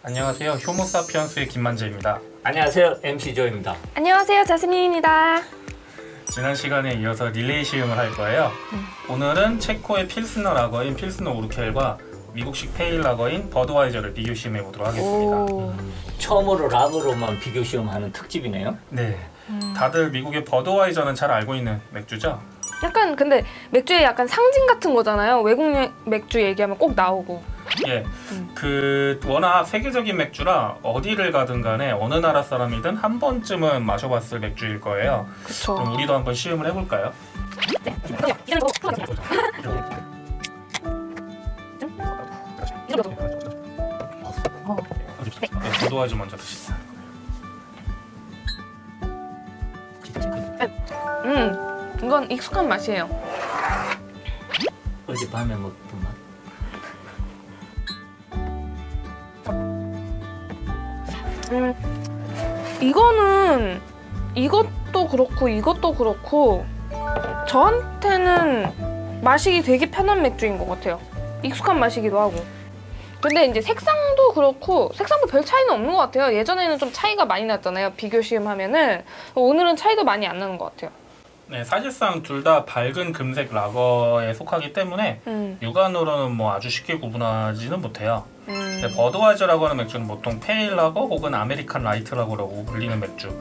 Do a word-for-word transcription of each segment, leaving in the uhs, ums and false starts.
안녕하세요. 효모사피언스의 김만재입니다. 안녕하세요. 엠씨 조입니다. 안녕하세요. 자스민입니다. 지난 시간에 이어서 릴레이 시음을 할 거예요. 음. 오늘은 체코의 필스너 라거인 필스너 우르켈과 미국식 페일 라거인 버드와이저를 비교 시음해 보도록 하겠습니다. 음, 처음으로 라거로만 비교 시음하는 특집이네요. 네. 음. 다들 미국의 버드와이저는 잘 알고 있는 맥주죠? 약간 근데 맥주의 약간 상징 같은 거잖아요. 외국 맥주 얘기하면 꼭 나오고. 예, 음. 그 워낙 세계적인 맥주라 어디를 가든 간에 어느 나라 사람이든 한 번쯤은 마셔봤을 맥주일 거예요. 그쵸. 그럼 우리도 한번 시음을 해볼까요? 네. 네, 버드와이저 먼저 드시죠. 음, 이건 익숙한 맛이에요. 어젯밤에 먹던 맛. 음, 이거는 이것도 그렇고 이것도 그렇고 저한테는 마시기 되게 편한 맥주인 것 같아요. 익숙한 맛이기도 하고. 근데 이제 색상도 그렇고 색상도 별 차이는 없는 것 같아요. 예전에는 좀 차이가 많이 났잖아요. 비교 시음하면은. 오늘은 차이도 많이 안 나는 것 같아요. 네, 사실상 둘 다 밝은 금색 라거에 속하기 때문에 음. 육안으로는 뭐 아주 쉽게 구분하지는 못해요. 음. 버드와이저라고 하는 맥주는 보통 페일 라거 혹은 아메리칸 라이트 라거라고 불리는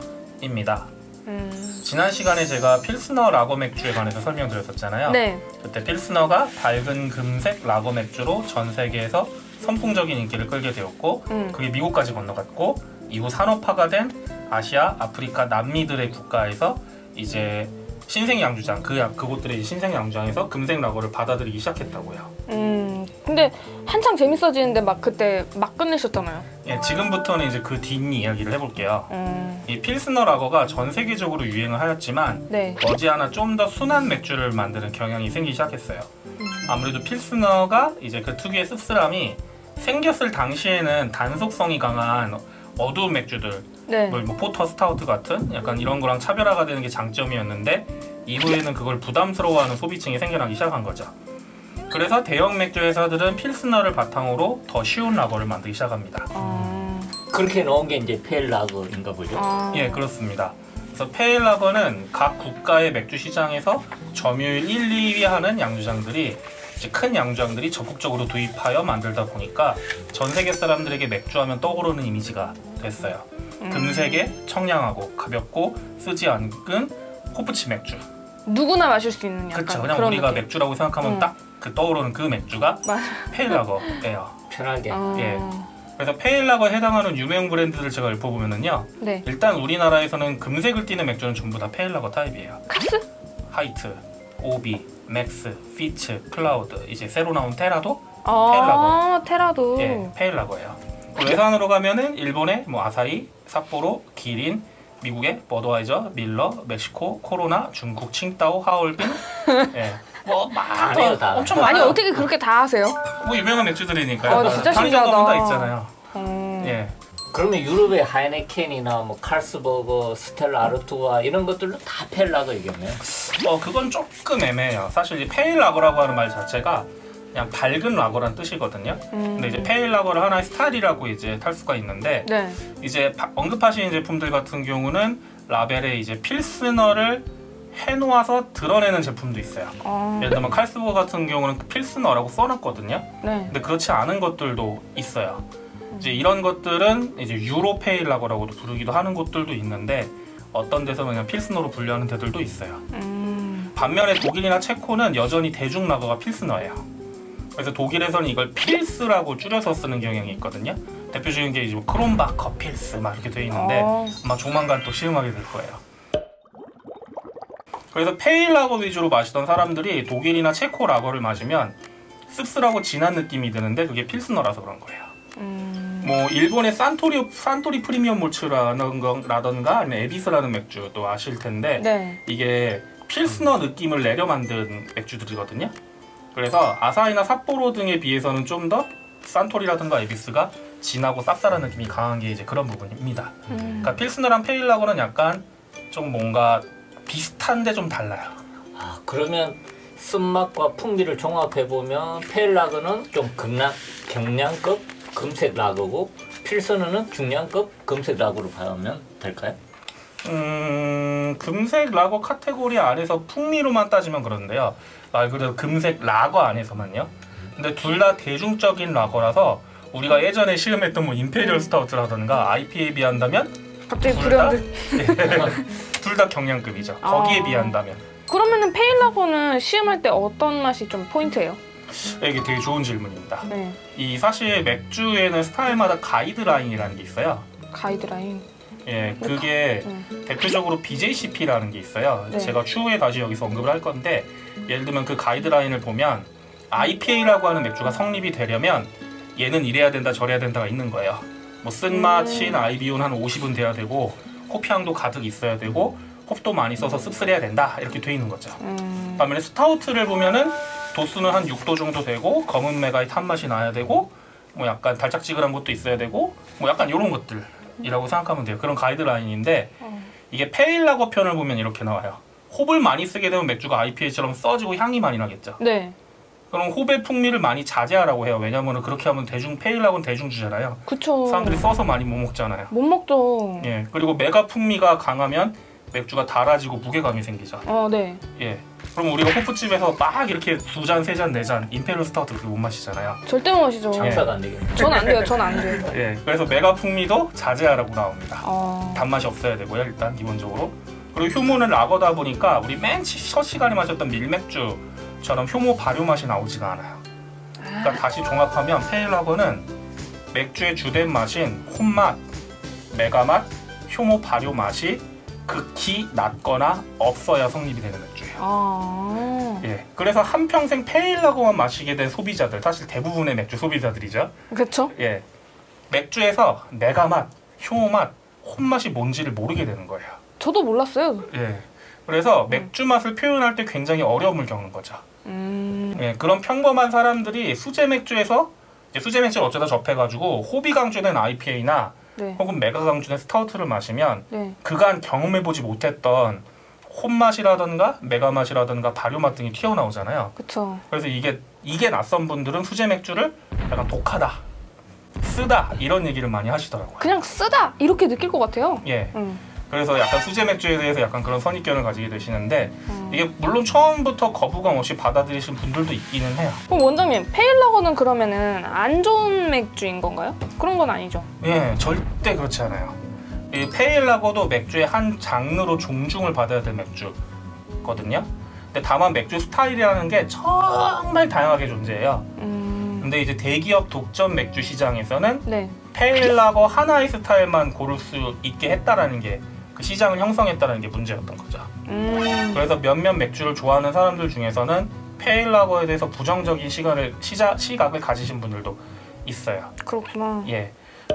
맥주입니다. 음. 지난 시간에 제가 필스너 라거 맥주에 관해서 설명드렸었잖아요. 네. 그때 필스너가 밝은 금색 라거 맥주로 전 세계에서 선풍적인 인기를 끌게 되었고 음. 그게 미국까지 건너갔고 이후 산업화가 된 아시아, 아프리카, 남미들의 국가에서 이제 신생 양주장, 그 그곳들의 신생 양주장에서 금색 라거를 받아들이기 시작했다고요. 음, 근데 한창 재밌어지는데 막 그때 막 끝내셨잖아요. 예, 지금부터는 이제 그 뒷 이야기를 해볼게요. 음. 이 필스너 라거가 전 세계적으로 유행을 하였지만 네. 머지않아 좀 더 순한 맥주를 만드는 경향이 생기기 시작했어요. 음. 아무래도 필스너가 이제 그 특유의 씁쓸함이 생겼을 당시에는 단속성이 강한 어두운 맥주들, 네. 뭐 포터 스타우트 같은 약간 이런 거랑 차별화가 되는 게 장점이었는데 이후에는 그걸 부담스러워하는 소비층이 생겨나기 시작한 거죠. 그래서 대형 맥주 회사들은 필스너를 바탕으로 더 쉬운 라거를 만들기 시작합니다. 아... 그렇게 넣은 게 이제 페일 라거인가 보죠? 아... 예, 그렇습니다. 그래서 페일 라거는 각 국가의 맥주 시장에서 점유율 일, 이 위 하는 양주장들이 이제 큰 양주장들이 적극적으로 도입하여 만들다 보니까 전 세계 사람들에게 맥주하면 떠오르는 이미지가 됐어요. 음. 금색에 청량하고 가볍고 쓰지 않은 호프치 맥주. 누구나 마실 수 있는 약간 그렇죠. 그냥 그런 우리가 느낌. 맥주라고 생각하면 음. 딱 그 떠오르는 그 맥주가 페일 라거예요. 편하게. 어... 예. 그래서 페일 라거에 해당하는 유명 브랜드들 제가 읊어보면은요. 네. 일단 우리나라에서는 금색을 띠는 맥주는 전부 다 페일 라거 타입이에요. 카스? 하이트, 오비, 맥스, 피츠, 클라우드, 이제 새로 나온 테라도 아 페일 라거. 테라도. 예, 페일 라거예요. 외산으로 가면은 일본의 뭐 아사히, 삿포로, 기린, 미국의 버드와이저, 밀러, 멕시코, 코로나, 중국 칭따오, 하얼빈. 예. 뭐 많아요, 다. 엄청 많아요. 아니 어떻게 그렇게 다 하세요? 뭐 유명한 맥주들이니까요. 아, 진짜 편의점 신기하다. 가면 다 있잖아요. 음. 예. 그러면 유럽의 하이네켄이나 뭐 칼스버거, 스텔라 아르투아 이런 것들도 다 페일 라거이겠네요. 어 그건 조금 애매해요. 사실 이 페일 라거라고 하는 말 자체가 그냥 밝은 라거란 뜻이거든요. 음. 근데 이제 페일 라거를 하나의 스타일이라고 이제 탈 수가 있는데 네. 이제 언급하신 제품들 같은 경우는 라벨에 이제 필스너를 해놓아서 드러내는 제품도 있어요. 아. 예를 들면 칼스버거 같은 경우는 필스너라고 써놨거든요. 네. 근데 그렇지 않은 것들도 있어요. 음. 이제 이런 것들은 이제 유로 페일 라거라고도 부르기도 하는 곳들도 있는데 어떤 데서는 그냥 필스너로 분류하는 데들도 있어요. 음. 반면에 독일이나 체코는 여전히 대중 라거가 필스너예요. 그래서 독일에서는 이걸 필스라고 줄여서 쓰는 경향이 있거든요. 대표적인 게 이제 크롬바커 필스 막 이렇게 돼 있는데 아. 아마 조만간 또 시음하게 될 거예요. 그래서 페일 라거 위주로 마시던 사람들이 독일이나 체코 라거를 마시면 씁쓸하고 진한 느낌이 드는데 그게 필스너라서 그런 거예요. 음... 뭐 일본의 산토리, 산토리 프리미엄 몰츠라던가 아니면 에비스라는 맥주도 아실 텐데 네. 이게 필스너 느낌을 내려 만든 맥주들이거든요. 그래서 아사히나 삿포로 등에 비해서는 좀 더 산토리라든가 에비스가 진하고 쌉쌀한 느낌이 강한 게 이제 그런 부분입니다. 음... 그러니까 필스너랑 페일 라거는 약간 좀 뭔가 비슷한데 좀 달라요. 아 그러면 쓴맛과 풍미를 종합해 보면 페일 라거는 좀 극량, 경량급 금색 라거고 필스너는 중량급 금색 라거로 봐면 될까요? 음, 금색 라거 카테고리 안에서 풍미로만 따지면 그런데요. 말 그대로 금색 라거 안에서만요. 근데 둘 다 대중적인 라거라서 우리가 예전에 시음했던 뭐 임페리얼 스타우트라든가 아이피에이에 비한다면 갑자기 불현듯. 둘 다 경량급이죠. 아. 거기에 비한다면. 그러면은 페일 라거는 시음할 때 어떤 맛이 좀 포인트예요? 이게 되게 좋은 질문입니다. 네. 이 사실 맥주에는 스타일마다 가이드라인이라는 게 있어요. 가이드라인. 예, 그게 네. 대표적으로 비제이씨피라는 게 있어요. 네. 제가 추후에 다시 여기서 언급을 할 건데 예를 들면 그 가이드라인을 보면 아이피에이라고 하는 맥주가 성립이 되려면 얘는 이래야 된다 저래야 된다가 있는 거예요. 뭐 쓴맛, 신, 아이비온 한 오십은 돼야 되고 호피향도 가득 있어야 되고 홉도 많이 써서 씁쓸해야 된다 이렇게 돼 있는 거죠. 음. 반면에 스타우트를 보면은 도수는 한 육 도 정도 되고 검은 메가의 탄맛이 나야 되고 뭐 약간 달짝지근한 것도 있어야 되고 뭐 약간 이런 것들이라고 생각하면 돼요. 그런 가이드라인인데 어. 이게 페일 라거 편을 보면 이렇게 나와요. 홉을 많이 쓰게 되면 맥주가 아이피에이처럼 써지고 향이 많이 나겠죠. 네. 그럼 홉의 풍미를 많이 자제하라고 해요. 왜냐면 그렇게 하면 대중 페일 라거는 대중주잖아요. 그쵸. 사람들이 써서 많이 못 먹잖아요. 못 먹죠. 예. 그리고 메가 풍미가 강하면 맥주가 달아지고 무게감이 생기죠. 어, 네. 예. 그럼 우리가 호프집에서 막 이렇게 두 잔, 세 잔, 네 잔 임페리얼 스타우트 그렇게 못 마시잖아요. 절대 못 마시죠. 장사가 안 되겠네. 전 안 돼요. 전 안 돼요. 예. 그래서 메가 풍미도 자제하라고 나옵니다. 어. 단맛이 없어야 되고요. 일단 기본적으로. 그리고 효모는 라거다 보니까 우리 맨 첫 시간에 마셨던 밀맥주처럼 효모 발효 맛이 나오지가 않아요. 그러니까 다시 종합하면 페일 라거는 맥주의 주된 맛인 홉맛, 메가맛, 효모 발효 맛이 극히 낮거나 없어야 성립이 되는 맥주예요. 아. 예, 그래서 한평생 페일 라거만 마시게 된 소비자들, 사실 대부분의 맥주 소비자들이죠. 그쵸? 예, 맥주에서 메가맛, 효모맛, 홉맛이 뭔지를 모르게 되는 거예요. 저도 몰랐어요. 예, 그래서 맥주 맛을 표현할 때 굉장히 어려움을 겪는 거죠. 음. 예, 그런 평범한 사람들이 수제 맥주에서 이제 수제 맥주를 어쩌다 접해가지고 호비 강주된 아이피에이나 네. 혹은 메가 강주된 스타우트를 마시면 네. 그간 경험해보지 못했던 홉맛이라든가 메가맛이라든가 발효맛 등이 튀어나오잖아요. 그쵸. 그래서 이게 이게 낯선 분들은 수제 맥주를 약간 독하다, 쓰다 이런 얘기를 많이 하시더라고요. 그냥 쓰다 이렇게 느낄 것 같아요. 예. 음. 그래서 약간 수제 맥주에 대해서 약간 그런 선입견을 가지게 되시는데 음. 이게 물론 처음부터 거부감 없이 받아들이신 분들도 있기는 해요. 그럼 원장님, 페일 라거는 그러면은 안 좋은 맥주인 건가요? 그런 건 아니죠. 예, 절대 그렇지 않아요. 이 페일 라거도 맥주의 한 장르로 존중을 받아야 될 맥주거든요. 근데 다만 맥주 스타일이라는 게 정말 다양하게 존재해요. 음. 근데 이제 대기업 독점 맥주 시장에서는 네. 페일 라거 하나의 스타일만 고를 수 있게 했다라는 게 그 시장을 형성했다는 게 문제였던 거죠. 음. 그래서 몇몇 맥주를 좋아하는 사람들 중에서는 페일 라거에 대해서 부정적인 시각을 시자, 시각을 가지신 분들도 있어요. 그렇구나. 예.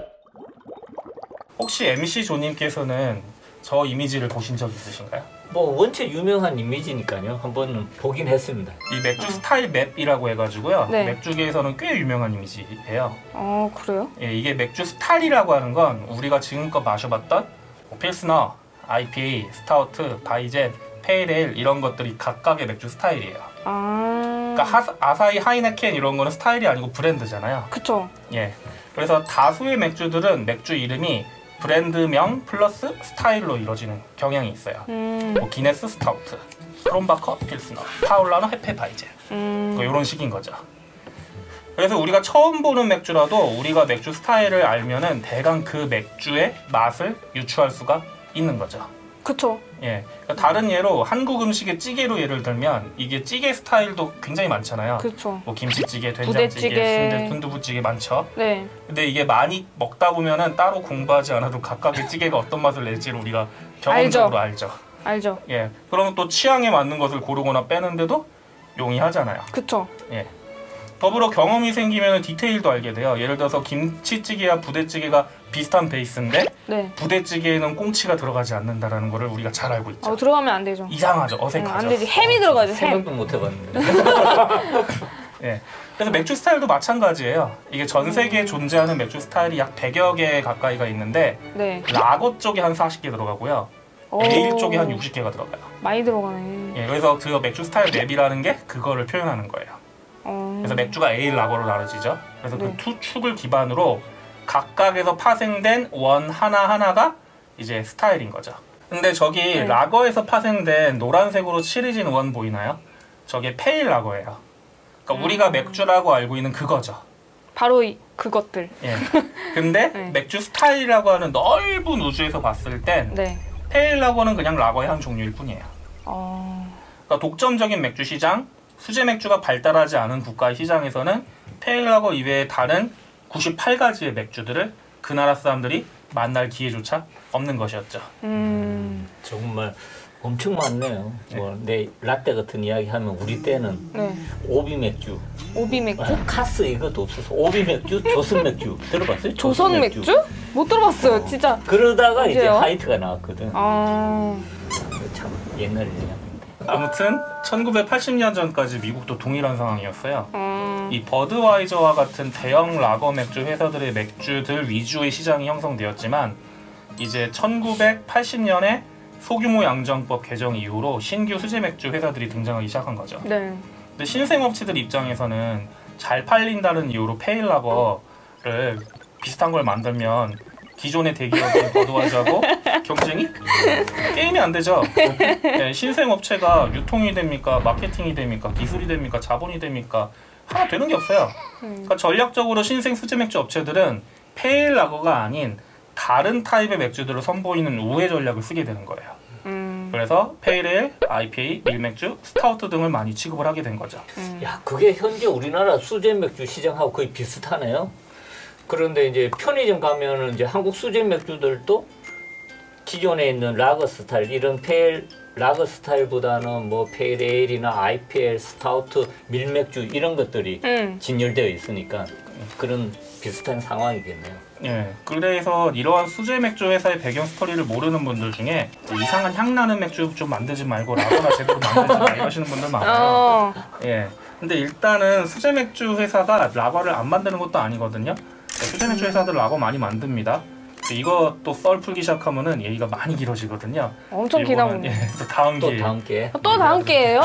혹시 엠씨 조님께서는 저 이미지를 보신 적 있으신가요? 뭐 원체 유명한 이미지니까요. 한번 보긴 했습니다. 이 맥주 스타일 맵이라고 해가지고요. 네. 맥주계에서는 꽤 유명한 이미지예요. 어, 그래요? 예, 이게 맥주 스타일이라고 하는 건 우리가 지금껏 마셔봤던 뭐 필스너, 아이피에이, 스타우트, 바이젠, 페일에일 이런 것들이 각각의 맥주 스타일이에요. 아. 그러니까 하, 아사히, 하이네켄 이런 거는 스타일이 아니고 브랜드잖아요. 그쵸. 예. 그래서 다수의 맥주들은 맥주 이름이 브랜드명 플러스 스타일로 이루어지는 경향이 있어요. 음. 뭐 기네스 스타우트, 크롬바커 필스너, 파울라노 헤페 바이젠 음. 뭐 이런 식인 거죠. 그래서 우리가 처음 보는 맥주라도 우리가 맥주 스타일을 알면은 대강 그 맥주의 맛을 유추할 수가 있는 거죠. 그쵸. 예. 그러니까 다른 예로 한국 음식의 찌개로 예를 들면 이게 찌개 스타일도 굉장히 많잖아요. 그쵸. 뭐 김치찌개, 된장찌개, 부대찌개. 순대, 순두부찌개 많죠. 네. 근데 이게 많이 먹다 보면은 따로 공부하지 않아도 각각의 찌개가 어떤 맛을 낼지를 우리가 경험적으로 알죠. 알죠. 예. 그러면 또 취향에 맞는 것을 고르거나 빼는데도 용이하잖아요. 그쵸. 예. 더불어 경험이 생기면 디테일도 알게 돼요. 예를 들어서 김치찌개와 부대찌개가 비슷한 베이스인데 네. 부대찌개에는 꽁치가 들어가지 않는다라는 거를 우리가 잘 알고 있죠. 어, 들어가면 안 되죠. 이상하죠. 응, 어색하죠. 안 되지. 햄이 들어가죠. 햄. 생각도 못 해봤는데. 예. 그래서 맥주 스타일도 마찬가지예요. 이게 전 세계에 존재하는 맥주 스타일이 약 백여 개 가까이가 있는데 네. 라거 쪽에 한 사십 개 들어가고요. 오. 에일 쪽에 한 육십 개가 들어가요. 많이 들어가네. 예. 그래서 그 맥주 스타일 맵이라는 게 그거를 표현하는 거예요. 어. 그래서 맥주가 에일 라거로 나눠지죠. 그래서 네. 그 두 축을 기반으로 각각에서 파생된 원 하나하나가 이제 스타일인 거죠. 근데 저기 네. 라거에서 파생된 노란색으로 칠해진 원 보이나요? 저게 페일 라거예요. 그러니까 음. 우리가 맥주라고 알고 있는 그거죠. 바로 이, 그것들. 예. 근데 네. 맥주 스타일이라고 하는 넓은 우주에서 봤을 땐 네. 페일 라거는 그냥 라거의 한 종류일 뿐이에요. 어... 그러니까 독점적인 맥주 시장, 수제 맥주가 발달하지 않은 국가의 시장에서는 페일 라거 이외의 다른 구십팔 가지의 맥주들을 그 나라 사람들이 만날 기회조차 없는 것이었죠. 음... 정말 엄청 많네요. 네. 뭐 내 라떼 같은 이야기 하면 우리 때는 네. 오비 맥주. 오비 맥주? 아, 카스 이것도 없어서 오비 맥주, 조선 맥주 들어봤어요? 조선, 조선 맥주? 맥주? 못 들어봤어요, 어. 진짜. 그러다가 언제요? 이제 하이트가 나왔거든. 아... 참 옛날 일이야. 아무튼 천구백팔십 년 전까지 미국도 동일한 상황이었어요. 음... 이 버드와이저와 같은 대형 라거 맥주 회사들의 맥주들 위주의 시장이 형성되었지만 이제 천구백팔십 년에 소규모 양정법 개정 이후로 신규 수제 맥주 회사들이 등장하기 시작한 거죠. 네. 근데 신생업체들 입장에서는 잘 팔린다는 이유로 페일 라거를 비슷한 걸 만들면 기존의 대기업인 버드와이저하고 경쟁이 게임이 안 되죠. 네, 신생업체가 유통이 됩니까, 마케팅이 됩니까, 기술이 됩니까, 자본이 됩니까, 하나 되는 게 없어요. 그러니까 전략적으로 신생 수제 맥주 업체들은 페일 라거가 아닌 다른 타입의 맥주들을 선보이는 우회 전략을 쓰게 되는 거예요. 음. 그래서 페일에일, 아이피에이, 밀맥주, 스타우트 등을 많이 취급을 하게 된 거죠. 음. 야, 그게 현재 우리나라 수제 맥주 시장하고 거의 비슷하네요. 그런데 이제 편의점 가면은 이제 한국 수제 맥주들도 기존에 있는 라거 스타일, 이런 페일 라거 스타일보다는 뭐 페일에일이나 아이피에일, 스타우트, 밀맥주 이런 것들이 음. 진열되어 있으니까 그런 비슷한 상황이겠네요. 예, 그래서 이러한 수제 맥주 회사의 배경 스토리를 모르는 분들 중에 이상한 향 나는 맥주 좀 만들지 말고 라거나 제대로 만들지 마 이러시는 분들 많아요. 어. 예, 근데 일단은 수제 맥주 회사가 라거를 안 만드는 것도 아니거든요. 수제 맥주 회사들 라거 많이 만듭니다. 이것도 썰 풀기 시작하면은 얘기가 많이 길어지거든요. 엄청 길어요. 예, 또 다음 또 기회. 다음 기회. 또 다음 기회예요?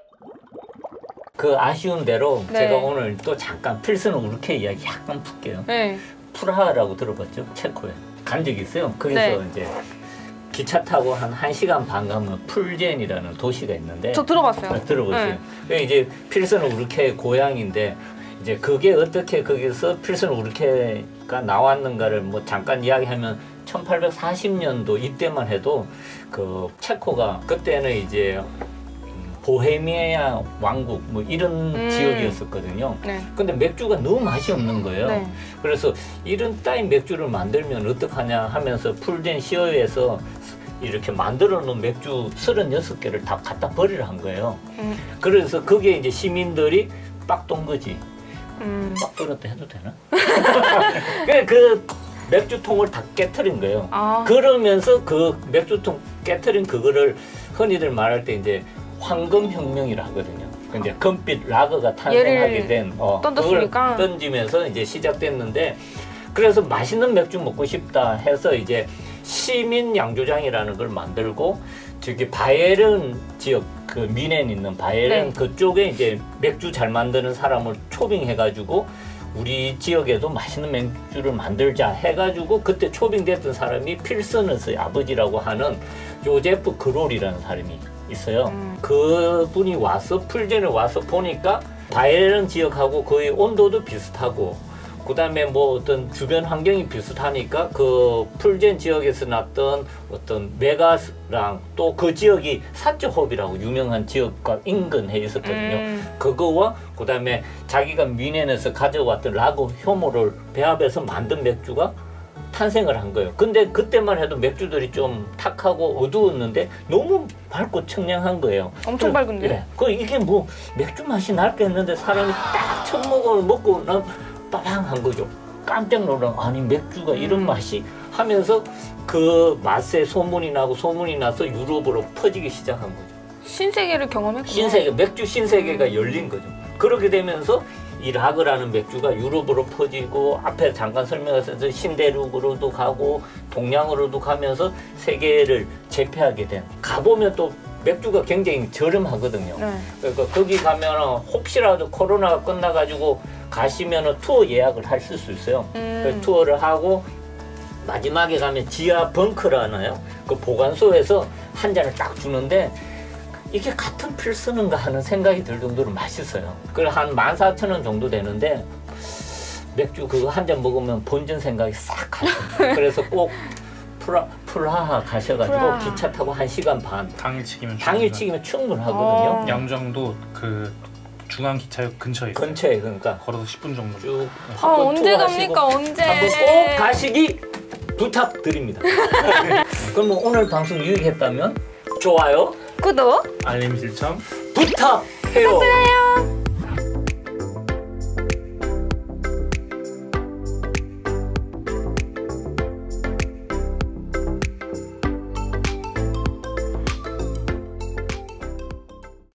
그 아쉬운 대로 네. 제가 오늘 또 잠깐 필스는 우르케 이야기 약간 풀게요. 네. 프라하라고 들어봤죠? 체코에 간 적이 있어요. 거기서 네. 이제 기차 타고 한 한 시간 반 가면 풀젠이라는 도시가 있는데 저 들어봤어요. 네, 들어보세요. 네. 이제 필스는 우르케의 고향인데 이제 그게 어떻게 거기서 필스는 우르케가 나왔는가를 뭐 잠깐 이야기하면 천팔백사십 년도 이때만 해도 그 체코가 그때는 이제 보헤미아 왕국 뭐 이런 음. 지역이었었거든요. 네. 근데 맥주가 너무 맛이 없는 거예요. 네. 그래서 이런 따윈 맥주를 만들면 어떡하냐 하면서 풀젠 시어에서 이렇게 만들어 놓은 맥주 서른여섯 개를 다 갖다 버리려 한 거예요. 음. 그래서 거기에 이제 시민들이 빡돈 거지. 음. 빡돈었다 해도 되나? 그 맥주통을 다 깨트린 거예요. 아. 그러면서 그 맥주통 깨트린 그거를 흔히들 말할 때 이제 황금혁명이라 하거든요. 이제 금빛 라거가 탄생하게 된 어, 그걸 던지면서 이제 시작됐는데 그래서 맛있는 맥주 먹고 싶다 해서 이제 시민 양조장이라는 걸 만들고 저기 바이에른 지역 그 미넨 있는 바이에른 네. 그쪽에 이제 맥주 잘 만드는 사람을 초빙해가지고 우리 지역에도 맛있는 맥주를 만들자 해가지고 그때 초빙됐던 사람이 필스너스의 아버지라고 하는 요제프 그롤이라는 사람이 있어요. 음. 그분이 와서 풀젠에 와서 보니까 바이에른 지역하고 거의 온도도 비슷하고 그 다음에 뭐 어떤 주변 환경이 비슷하니까 그 풀젠 지역에서 났던 어떤 메가스랑 또 그 지역이 사츠홉이라고 유명한 지역과 인근해 있었거든요. 음. 그거와 그 다음에 자기가 미넨에서 가져왔던 라거 효모를 배합해서 만든 맥주가 탄생을 한 거예요. 근데 그때만 해도 맥주들이 좀 탁하고 어두웠는데 너무 밝고 청량한 거예요. 엄청 그, 밝은데? 네. 그 이게 뭐 맥주 맛이 날까 했는데 사람이 딱 첫 모금을 먹고 난 빠방한 거죠. 깜짝 놀란 아니 맥주가 이런 음. 맛이 하면서 그 맛에 소문이 나고 소문이 나서 유럽으로 퍼지기 시작한 거죠. 신세계를 경험했구나. 신세계, 맥주 신세계가 음. 열린 거죠. 그렇게 되면서 이 라거라는 맥주가 유럽으로 퍼지고 앞에 잠깐 설명했듯이 신대륙으로도 가고 동양으로도 가면서 세계를 제패하게 된. 가보면 또 맥주가 굉장히 저렴하거든요. 네. 그러니까 거기 가면 혹시라도 코로나가 끝나가지고 가시면은 투어 예약을 하실 수 있어요. 음. 그 투어를 하고 마지막에 가면 지하 벙커라나요? 그 보관소에서 한 잔을 딱 주는데 이게 같은 필스는가 하는 생각이 들 정도로 맛있어요. 그걸 한 만 사천 원 정도 되는데 맥주 그거 한 잔 먹으면 본전 생각이 싹 가요. 그래서 꼭 프라, 프라하 가셔가지고 프라하. 기차 타고 한 시간 반 당일치기면 당일치기면 충분하거든요. 어. 양정도 그 중앙 기차역 근처에 있어요. 근처에 그러니까 걸어서 십 분 정도. 쭉 아, 한번 언제 투어하시고 갑니까? 언제? 한번 꼭 가시기 부탁드립니다. 그럼 뭐 오늘 방송 유익했다면 좋아요, 구독 알림 실청 부탁해요.